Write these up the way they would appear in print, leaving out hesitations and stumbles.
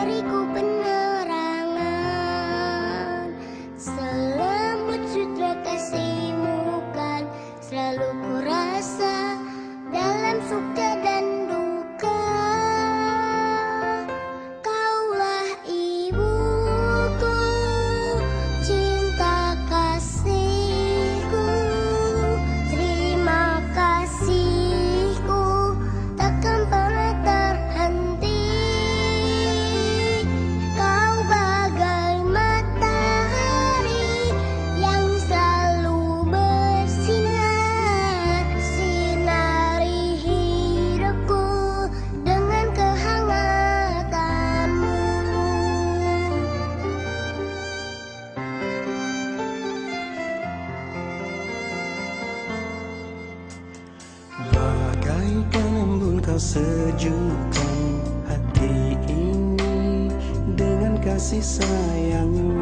beriku penerangan, selembut sutra kasihmu kan selalu ku rasa dalam suka dan duka. Kaulah ibuku, cinta kasihku, terima kasihku takkan pernah terhenti. Kau bagai matahari yang selalu bersinar, sinari hidupku dengan kehangatanmu. Bagaikan embun kau sejukkan hati ini dengan kasih sayangmu.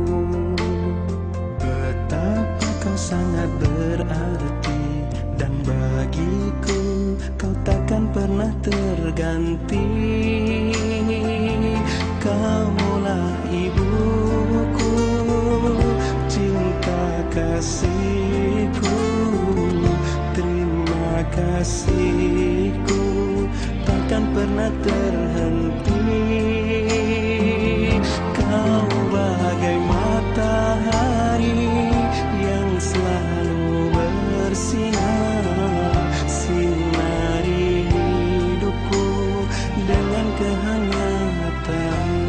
Betapa kau sangat berarti, dan bagiku kau takkan pernah terganti. Kaulah ibuku, cinta kasihku, terima kasihku takkan pernah terhenti. Kau bagai matahari yang selalu bersinar, sinari hidupku dengan kehangatanmu.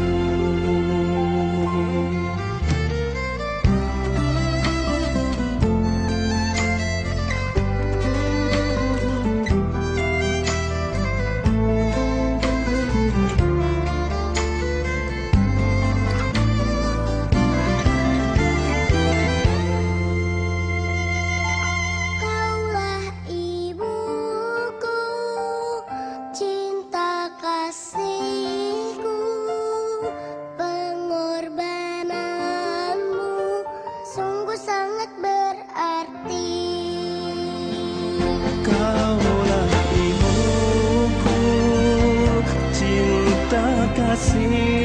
Kaulah ibuku, cinta kasihku, pengorbananmu sungguh sangat berarti. Kaulah ibuku, cinta kasih